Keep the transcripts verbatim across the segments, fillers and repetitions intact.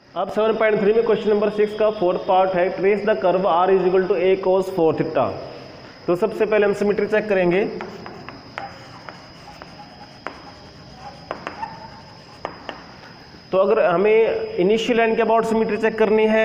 अब seven point three में question number six का फोर्थ पार्ट है, trace the curve r is equal to a cos four theta. तो सबसे पहले हम सिमेट्री चेक करेंगे। तो अगर हमें इनिशियल लाइन के अबाउट सिमेट्री चेक करनी है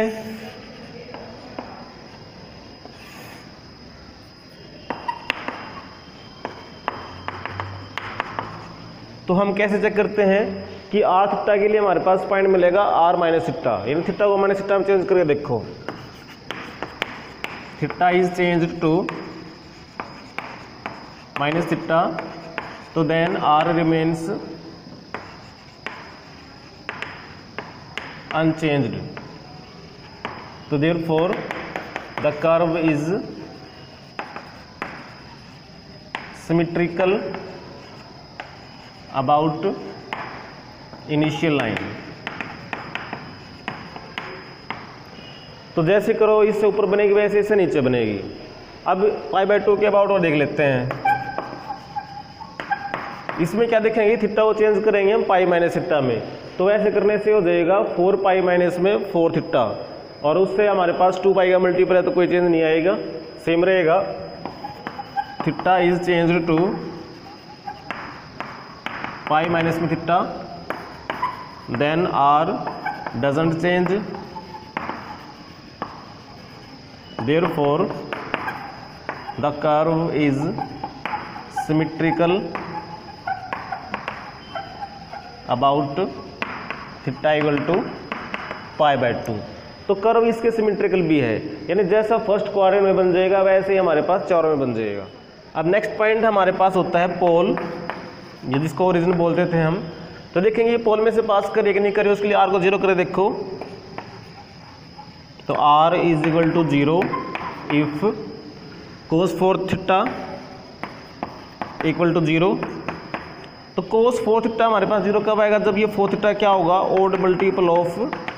तो हम कैसे चेक करते हैं कि आर थीटा के लिए हमारे पास पॉइंट मिलेगा आर माइनस थीटा, यानी थीटा को माइनस थीटा में चेंज करके देखो, theta is changed to minus theta, तो देन आर रिमेन्स अनचेंज्ड। तो therefore the curve is symmetrical about initial line. तो जैसे करो इससे ऊपर बनेगी वैसे इससे नीचे बनेगी। अब पाई बाय टू के अबाउट और देख लेते हैं। इसमें क्या देखेंगे, थीटा को चेंज करेंगे हम पाई माइनस थीटा में, तो ऐसे करने से हो जाएगा फोर पाई माइनस में फोर थीटा, और उससे हमारे पास टू पाई का मल्टीपल है तो कोई चेंज नहीं आएगा, सेम रहेगा। Theta is changed to pi minus में theta, then r doesn't change, therefore the curve is symmetrical about theta equal to pi by two. तो कर्व इसके सिमेट्रिकल भी है, यानी जैसा फर्स्ट क्वाड्रेंट में बन जाएगा वैसे ही हमारे पास चारों में बन जाएगा। अब नेक्स्ट पॉइंट हमारे पास होता है पोल, ये जिसको ओरिजिन बोलते थे हम। तो देखेंगे ये पोल में से पास करे कि नहीं करे, उसके लिए आर को जीरो करे देखो। तो r is equal to zero if cos four theta equal to zero. तो कोस फोर थीटा हमारे पास जीरो कब आएगा, जब ये फोर थीटा क्या होगा, odd multiple of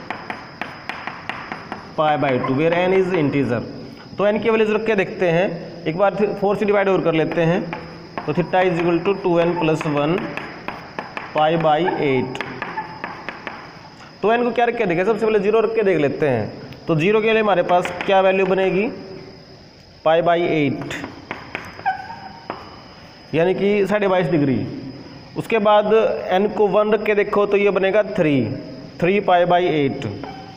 pi by two, where n is integer. तो एन की वैल्यूज रख के देखते हैं, एक बार फोर से डिवाइड और कर लेते हैं। तो theta is equal to two n plus one pi by eight. तो एन को क्या रख के देखें, सबसे पहले जीरो रख के देख लेते हैं। तो जीरो के लिए हमारे पास क्या वैल्यू बनेगी, पाई बाई एट, यानी कि साढ़े बाईस डिग्री। उसके बाद एन को वन रख के देखो तो ये बनेगा three, three pi by eight.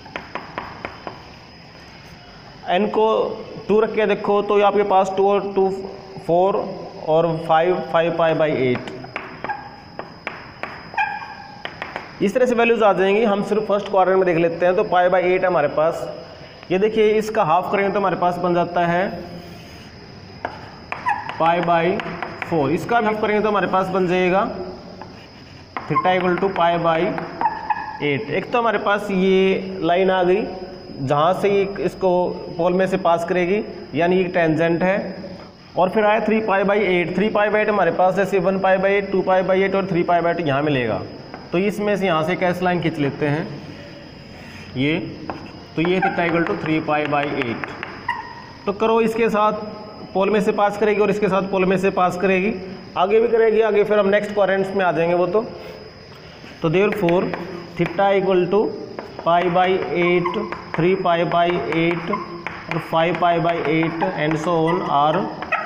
N को टू रख के देखो तो ये आपके पास टू और टू फोर और five, five pi by eight. इस तरह से वैल्यूज आ जाएंगी। हम सिर्फ फर्स्ट क्वाड्रेंट में देख लेते हैं। तो पाई बाई एट हमारे पास, ये देखिए इसका हाफ करेंगे तो हमारे पास बन जाता है पाई बाई फोर। इसका भी हाफ करेंगे तो हमारे पास बन जाएगा theta equal to pi by eight. एक तो हमारे पास ये लाइन आ गई जहाँ से इसको पोल में से पास करेगी, यानी ये टेंजेंट है। और फिर आया three pi by eight. Three pi by eight हमारे पास जैसे one pi by eight, two pi by eight और थ्री पाई बाई एट यहाँ मिलेगा। तो इसमें से यहाँ से कैसे लाइन खींच लेते हैं ये, तो ये theta equal to three pi by eight. तो करो इसके साथ पोल में से पास करेगी और इसके साथ पोल में से पास करेगी, आगे भी करेगी, आगे फिर हम नेक्स्ट क्वाड्रेंट्स में आ जाएंगे वो। तो तो therefore theta equal to pi by eight, three pi by eight और five pi by eight and so on are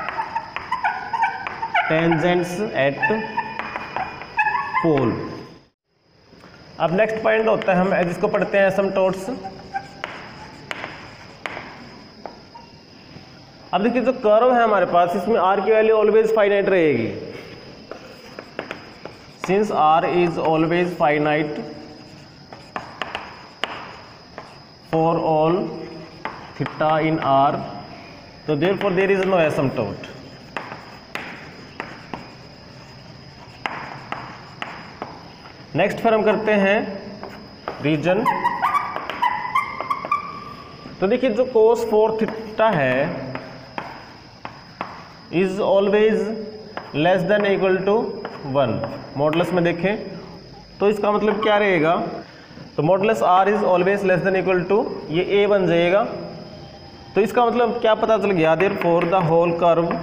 tangents at pole. अब नेक्स्ट पॉइंट होता है, हम जिसको पढ़ते हैं एसिम्पटोट्स। अब देखिए जो कर्व है हमारे पास, इसमें आर की वैल्यू ऑलवेज फाइनाइट रहेगी। Since r is always finite for all theta in r, तो therefore there is no asymptote. Next फिर हम करते हैं रीजन। तो देखिए जो कोस फोर थीटा है is always less than equal to one. Modulus में देखें तो इसका मतलब क्या रहेगा, तो modulus r is always less than equal to, ये ए बन जाएगा। तो इसका मतलब क्या पता चल गया, therefore the whole curve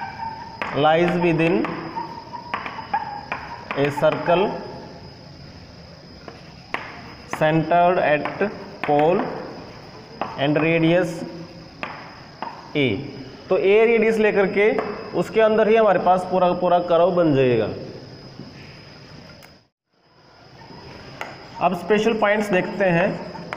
lies within a circle centred at pole and radius a. तो ए रेडियस लेकर के उसके अंदर ही हमारे पास पूरा पूरा कर्व बन जाएगा। अब स्पेशल पॉइंट्स देखते हैं।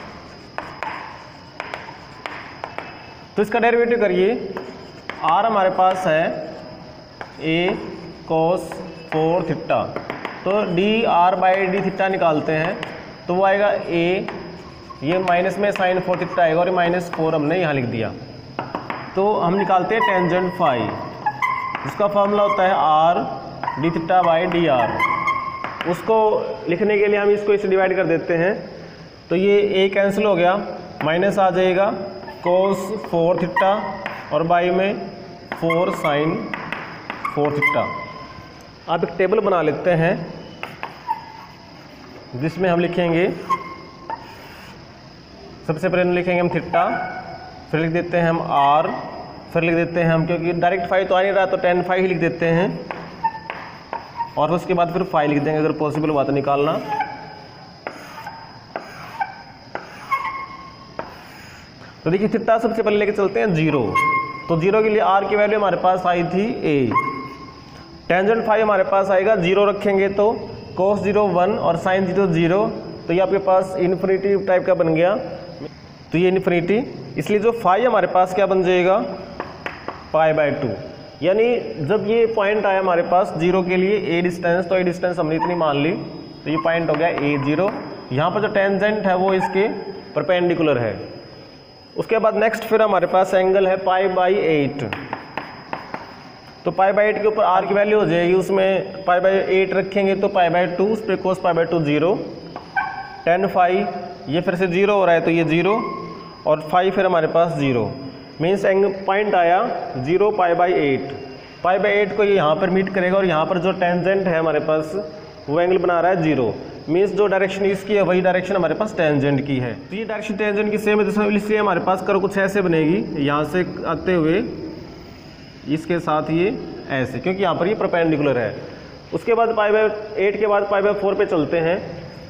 तो इसका डेरिवेटिव करिए, आर हमारे पास है ए कोस फोर थीटा, तो d r by d theta निकालते हैं तो वो आएगा ए, ये माइनस में साइन फोर थीटा आएगा और ये माइनस फोर हमने यहाँ लिख दिया। तो हम निकालते हैं टेंजेंट फाई, जिसका फॉर्मूला होता है r d theta by d r. उसको लिखने के लिए हम इसको इसे डिवाइड कर देते हैं, तो ये ए कैंसिल हो गया, माइनस आ जाएगा कोस फोर थीटा और बाई में फोर साइन फोर थीटा। अब एक टेबल बना लेते हैं जिसमें हम लिखेंगे, सबसे पहले लिखेंगे हम थीटा, फिर लिख देते हैं हम आर, फिर लिख देते हैं हम, क्योंकि डायरेक्ट फाइव तो आ नहीं रहा तो टेन फाइव ही लिख देते हैं, और उसके बाद फिर फाइव लिख देंगे अगर पॉसिबल हुआ तो निकालना। तो देखिए थीटा सबसे पहले लेके चलते हैं जीरो, तो जीरो के लिए आर की वैल्यू हमारे पास आई थी ए, टेंजेंट फाइव हमारे पास आएगा, जीरो रखेंगे तो कोस जीरो वन और साइन जीरो जीरो, तो ये आपके पास इन्फिनिटी टाइप का बन गया, तो ये इन्फिनिटी, इसलिए जो फाइव हमारे पास क्या बन जाएगा पाई बाय टू। यानी जब ये पॉइंट आया हमारे पास जीरो के लिए ए डिस्टेंस, तो ए डिस्टेंस हमने इतनी मान ली, तो ये पॉइंट हो गया ए जीरो। यहाँ पर जो टेंजेंट है वो इसके परपेंडिकुलर है। उसके बाद नेक्स्ट फिर हमारे पास एंगल है पाई बाई एट, तो पाई बाई एट के ऊपर आर की वैल्यू हो जाएगी, उसमें पाई बाई एट रखेंगे तो पाई बाई टू, उस पर cos pi by two zero, ten five, ये फिर से जीरो हो रहा है तो ये जीरो, और फाइव फिर हमारे पास जीरो, मीन्स एंग पॉइंट आया zero pi by eight. Pi by eight को ये यहाँ पर मीट करेगा और यहाँ पर जो टेंजेंट है हमारे पास वो एंगल बना रहा है जीरो, मीन्स जो डायरेक्शन इसकी है वही डायरेक्शन हमारे पास टेंजेंट की है। तो ये डायरेक्शन टेंजेंट की सेम है, तो इसलिए हमारे पास कर्व कुछ ऐसे बनेगी, यहाँ से आते हुए इसके साथ ये ऐसे, क्योंकि यहाँ पर ये परपेंडिकुलर है। उसके बाद पाई बाई एट के बाद पाई बाई फोर पे चलते हैं,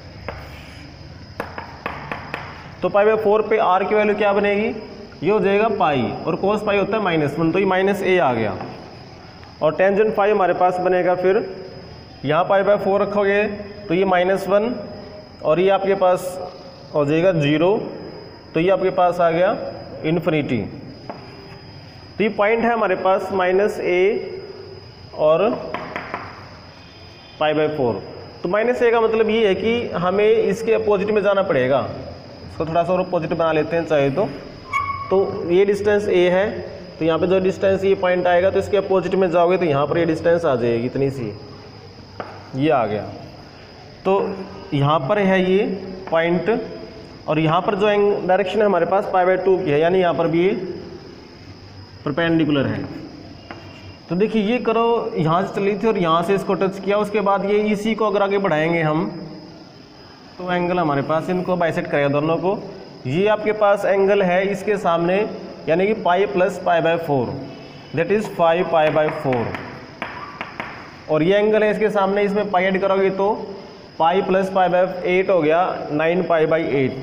तो पाई बाई फोर पे आर की वैल्यू क्या बनेगी, ये हो जाएगा पाई, और कोस पाई होता है माइनस वन, तो ये माइनस ए आ गया, और टेंजेंट फाइव हमारे पास बनेगा, फिर यहाँ पाई बाई फोर रखोगे तो ये माइनस वन, और ये आपके पास हो जाएगा जीरो, तो ये आपके पास आ गया इन्फिनिटी। तो ये पॉइंट है हमारे पास माइनस ए और पाई बाई फोर। तो माइनस ए का मतलब ये है कि हमें इसके अपोजिट में जाना पड़ेगा, इसको थोड़ा सा और अपोजिट बना लेते हैं चाहे तो। तो ये डिस्टेंस ए है, तो यहाँ पे जो डिस्टेंस ये पॉइंट आएगा तो इसके अपोजिट में जाओगे तो यहाँ पर ये डिस्टेंस आ जाएगी इतनी सी, ये आ गया। तो यहाँ पर है ये पॉइंट, और यहाँ पर जो डायरेक्शन है हमारे पास पाई बाई टू की है, यानी यहाँ पर भी ये परपेंडिकुलर है। तो देखिए ये करो यहाँ से चली थी और यहाँ से इसको टच किया, उसके बाद ये इसी को अगर आगे बढ़ाएंगे हम तो एंगल हमारे पास इनको बाइसेक्ट करेगा दोनों को। ये आपके पास एंगल है इसके सामने, यानी कि pi plus pi by four, that is five pi by four, और ये एंगल है इसके सामने, इसमें पाई ऐड करोगे तो pi plus pi by eight हो गया नाइन पाई बाई एट।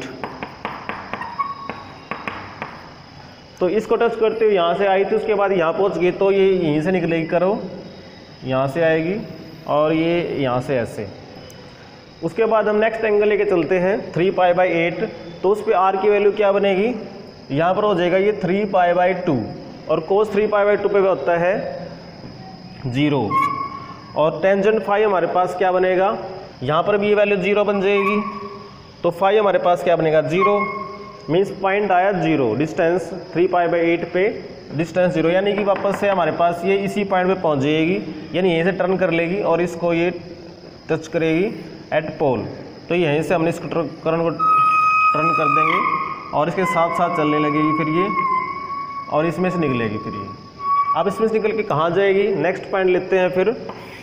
तो इसको टच करते हुए यहाँ से आई थी, उसके बाद यहाँ पहुँच गई तो ये यहीं से निकलेगी, करो यहाँ से आएगी और ये यहाँ से ऐसे। उसके बाद हम नेक्स्ट एंगल लेके चलते हैं थ्री पाई बाई एट, तो उस पर आर की वैल्यू क्या बनेगी, यहाँ पर हो जाएगा ये थ्री पाई बाई टू, और cos three pi by two पे होता है जीरो, और टेंजेंट फाइव हमारे पास क्या बनेगा, यहाँ पर भी ये वैल्यू जीरो बन जाएगी, तो फाइव हमारे पास क्या बनेगा जीरो, मीन्स पॉइंट आया zero, distance three pi by eight पे डिस्टेंस जीरो, यानी कि वापस से हमारे पास ये इसी पॉइंट पे पहुँच जाएगी, यानी यहीं से टर्न कर लेगी और इसको ये टच करेगी एट पोल, तो यहीं से हमने इसको करंट को टर्न कर देंगे और इसके साथ साथ चलने लगेगी फिर ये, और इसमें से निकलेगी फिर ये। अब इसमें से निकल के कहाँ जाएगी, नेक्स्ट पॉइंट लेते हैं फिर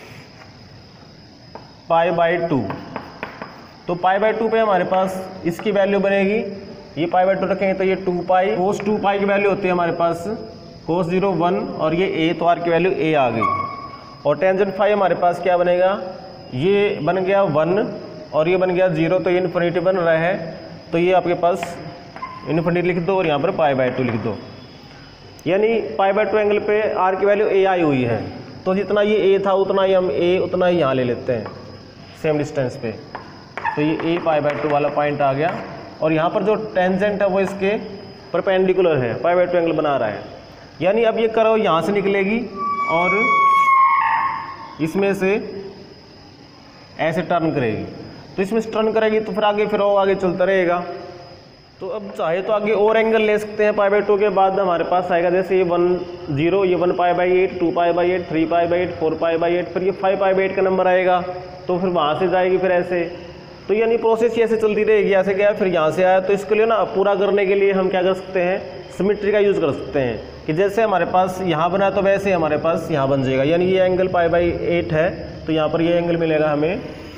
पाई बाई टू, तो पाई बाई टू पे हमारे पास इसकी वैल्यू बनेगी, ये पाई बाई टू रखेंगे तो ये टू पाई, कोस टू पाई की वैल्यू होती है हमारे पास कोस जीरो वन, और ये ए, तो आर की वैल्यू ए आ गई, और टेंजेंट फाइव हमारे पास क्या बनेगा, ये बन गया वन, और ये बन गया जीरो, तो ये इन्फिनिटी बन रहा है, तो ये आपके पास इन्फिनिटी लिख दो और यहाँ पर पाई बाय टू लिख दो। यानी पाई बाय टू एंगल पे आर की वैल्यू ए आई हुई है, तो जितना ये ए था उतना ही हम ए उतना ही यहाँ ले लेते हैं सेम डिस्टेंस पे, तो ये ए पाई बाय टू वाला पॉइंट आ गया। और यहाँ पर जो टेंजेंट है वो इसके परपेंडिकुलर है, पाई बाय टू एंगल बना रहा है। यानी अब ये करो यहाँ से निकलेगी और इसमें से ऐसे टर्न करेगी, तो इसमें से टर्न करेगी तो फिर आगे फिर वो आगे चलता रहेगा। तो अब चाहे तो आगे और एंगल ले सकते हैं पाई बाय टू के बाद हमारे पास आएगा जैसे ये वन जीरो, ये one pi by eight, two pi by eight, three pi by eight, four pi by eight, फिर ये फाइव पाई बाई एट का नंबर आएगा, तो फिर वहाँ से जाएगी फिर ऐसे। तो यानी प्रोसेस ऐसे चलती रहेगी, ऐसे गया फिर यहाँ से आया। तो इसके लिए ना पूरा करने के लिए हम क्या कर सकते हैं, सिमेट्री का यूज़ कर सकते हैं कि जैसे हमारे पास यहाँ बना तो वैसे हमारे पास यहाँ बन जाएगा। यानी ये एंगल पाई बाई एट है, तो यहाँ पर ये एंगल मिलेगा हमें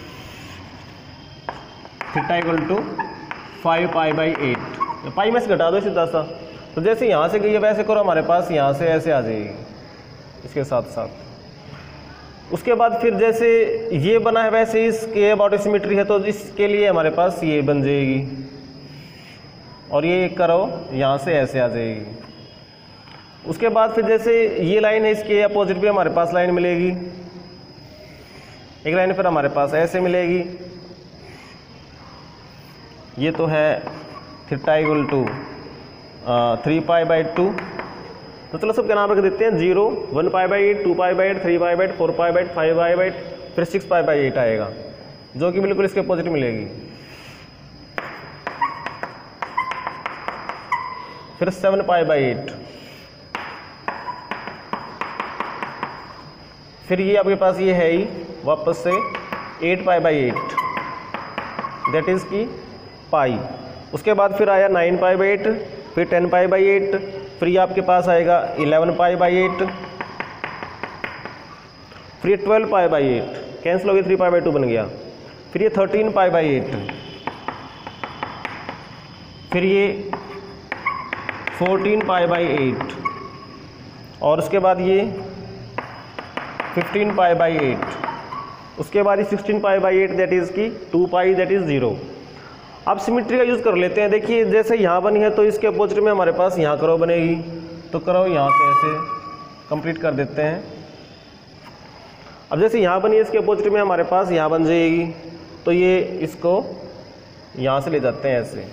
theta equal to five pi by eight, pi में से घटा दो सीधा सा। तो जैसे यहाँ से गई है वैसे करो, हमारे पास यहाँ से ऐसे आ जाएगी इसके साथ साथ। उसके बाद फिर जैसे ये बना है वैसे इसके अबाउट सिमेट्री है, तो इसके लिए हमारे पास ये बन जाएगी और ये करो यहाँ से ऐसे आ जाएगी। उसके बाद फिर जैसे ये लाइन है इसके अपोजिट भी हमारे पास लाइन मिलेगी, एक लाइन फिर हमारे पास ऐसे मिलेगी। ये तो है theta equal to three pi by two, तो चलो सब क्या नाम रख देते हैं, zero, one pi by eight, two pi by eight, three pi by eight, four pi by eight, five pi by eight, फिर सिक्स पाई बाई एट आएगा, जो कि बिल्कुल इसके अपोजिट मिलेगी। फिर सेवन पाई बाई एट, फिर ये आपके पास ये है ही वापस से eight pi by eight, that is की पाई। उसके बाद फिर आया नाइन पाई बाई एट, फिर टेन पाई बाई एट, फिर ये आपके पास आएगा इलेवन पाई बाई एट, फिर ये twelve pi by eight, cancel हो गया, थ्री पाई बाई टू बन गया, फिर ये थर्टीन पाई बाई एट, फिर ये फोर्टीन पाई बाई एट, और उसके बाद ये फिफ्टीन पाई बाई एट, उसके बाद ये sixteen pi by eight, that is की two pi, that is zero. अब सिमेट्री का यूज़ कर लेते हैं। देखिए जैसे यहाँ बनी है तो इसके अपोजिट में हमारे पास यहाँ करो बनेगी, तो करो यहाँ से ऐसे कंप्लीट कर देते हैं। अब जैसे यहाँ बनी है इसके अपोजिट में हमारे पास यहाँ बन जाएगी, तो ये इसको यहाँ से ले जाते हैं ऐसे।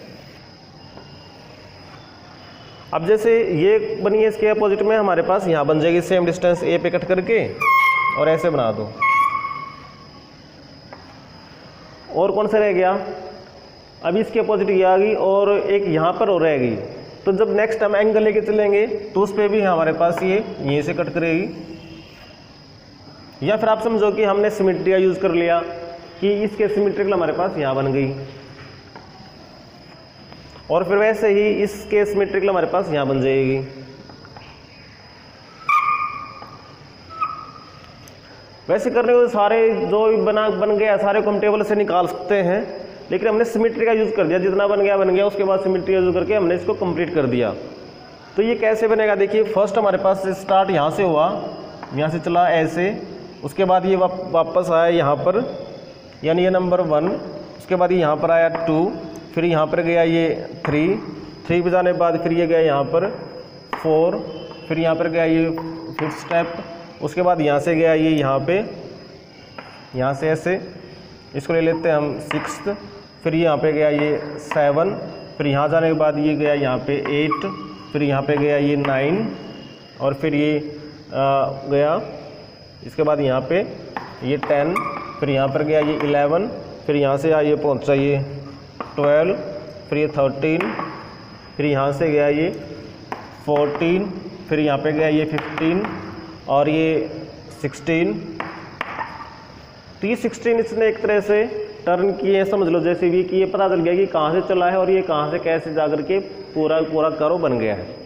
अब जैसे ये बनी है इसके अपोजिट में हमारे पास यहाँ बन जाएगी, सेम डिस्टेंस ए पे कट करके और ऐसे बना दो। और कौन सा रह गया, अभी इसके अपोजिट ये आ गई और एक यहाँ पर और रह गई। तो जब नेक्स्ट हम एंगल लेके चलेंगे तो उस पर भी हमारे पास ये यहीं से कट करेगी। या फिर आप समझो कि हमने सिमेट्री का यूज़ कर लिया कि इसके सिमेट्रिकल हमारे पास यहाँ बन गई, और फिर वैसे ही इसके सिमेट्रिकल हमारे पास यहाँ बन जाएगी। वैसे करने को सारे जो बना बन गया सारे को हम टेबल से निकाल सकते हैं, लेकिन हमने सिमेट्री का यूज़ कर दिया, जितना बन गया बन गया। उसके बाद सिमेट्री का यूज़ करके हमने इसको कंप्लीट कर दिया। तो ये कैसे बनेगा, देखिए फर्स्ट हमारे पास स्टार्ट यहाँ से हुआ, यहाँ से चला ऐसे, उसके बाद ये वाप, वापस आया यहाँ पर, यानी ये नंबर वन, उसके बाद ये यहाँ पर आया टू, फिर यहाँ पर गया ये थ्री, थ्री पे जाने के बाद फिर ये गया यहाँ पर फोर, फिर यहाँ पर गया ये फिफ्थ स्टेप, उसके बाद यहाँ से गया ये यहाँ पे, यहाँ से ऐसे इसको ले लेते हैं हम सिक्स्थ, फिर यहाँ पे गया ये सेवन, फिर यहाँ जाने के बाद ये गया यहाँ पे एट, फिर यहाँ पे गया ये नाइन, और फिर ये आ, गया इसके बाद यहाँ पे ये टेन, फिर यहाँ पर गया ये इलेवन, फिर यहाँ से ये पहुँचा ये ट्वेल्व, फिर ये थर्टीन, फिर यहाँ से गया ये फोर्टीन, फिर यहाँ पे गया ये फिफ्टीन और ये सिक्सटीन। तो ये सिक्सटीन इसने एक तरह से टर्न किए, समझ लो जैसे भी कि ये पता चल गया कि कहाँ से चला है और ये कहाँ से कैसे जा कर के पूरा पूरा करो बन गया है।